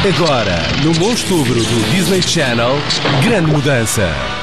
Agora, no Monstro do Disney Channel, grande mudança.